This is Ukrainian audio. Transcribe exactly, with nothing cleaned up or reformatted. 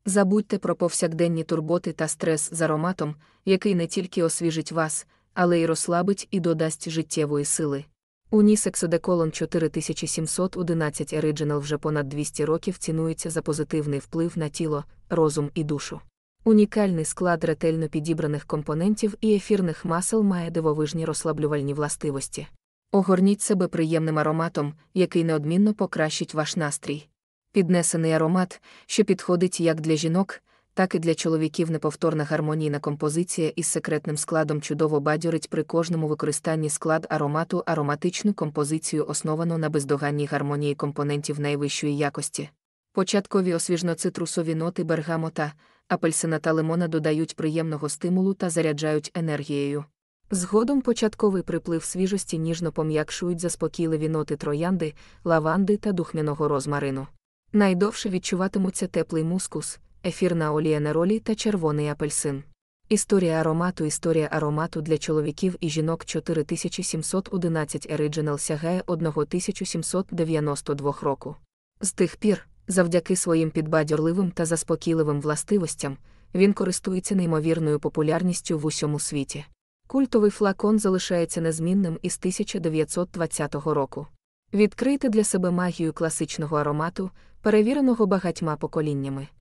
Забудьте про повсякденні турботи та стрес з ароматом, який не тільки освіжить вас, але й розслабить і додасть життєвої сили. Unisex Одеколон чотири тисячі сімсот одинадцять Original вже понад двісті років цінується за позитивний вплив на тіло, розум і душу. Унікальний склад ретельно підібраних компонентів і ефірних масел має дивовижні розслаблювальні властивості. Огорніть себе приємним ароматом, який неодмінно покращить ваш настрій. Піднесений аромат, що підходить як для жінок, так і для чоловіків. Неповторна гармонійна композиція із секретним складом чудово бадьорить при кожному використанні. Склад аромату. Ароматичну композицію основано на бездоганній гармонії компонентів найвищої якості. Початкові освіжно-цитрусові ноти бергамота, апельсина та лимона додають приємного стимулу та заряджають енергією. Згодом початковий приплив свіжості ніжно пом'якшують заспокійливі ноти троянди, лаванди та духмяного розмарину. Найдовше відчуватимуться теплий мускус, ефірна олія неролі та червоний апельсин. Історія аромату. Історія аромату для чоловіків і жінок. Чотири тисячі сімсот одинадцять Original сягає тисяча сімсот дев'яносто два року. З тих пір, завдяки своїм підбадьорливим та заспокійливим властивостям, він користується неймовірною популярністю в усьому світі. Культовий флакон залишається незмінним із тисяча дев'ятсот двадцятого року. Відкрийте для себе магію класичного аромату, перевіреного багатьма поколіннями.